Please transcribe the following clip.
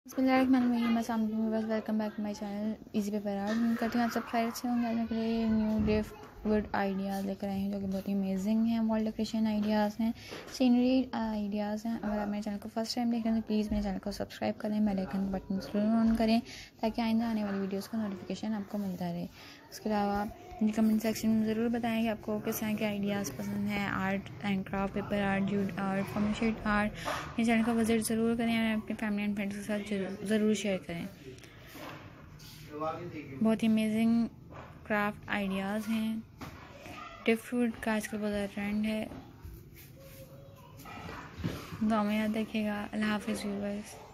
बस welcome back to my channel easy paper art. करती हूँ आप सब खैर से होंगे। आज के लिए न्यू गिफ्ट आइडियाज़ लेकर आए हैं जो कि बहुत ही अमेजिंग हैं। वॉल डेकोरेशन आइडियाज़ हैं, सीनरी आइडियाज़ हैं। अगर आप मेरे चैनल को फर्स्ट टाइम देख रहे हैं तो प्लीज़ मेरे चैनल को सब्सक्राइब करें, बेल आइकन बटन ज़रूर ऑन करें ताकि आइंदा आने वाली वीडियोज़ का नोटिफिकेशन आपको मिलता रहे। उसके अलावा मुझे कमेंट सेक्शन में ज़रूर बताएं कि आपको किस तरह के आइडियाज़ पसंद हैं। Art and craft, paper art, jute art, formal sheet art. मेरे चैनल को विजिट ज़रूर करें और अपने फैमिली एंड फ्रेंड्स के साथ ज़रूर शेयर करें। बहुत ही अमेजिंग क्राफ्ट आइडियाज़ हैं। ड्रिफ्ट का आजकल बहुत ज़्यादा ट्रेंड है। दुआ में याद रखिएगा। अल्लाह हाफ़िज़ व्यूअर्स।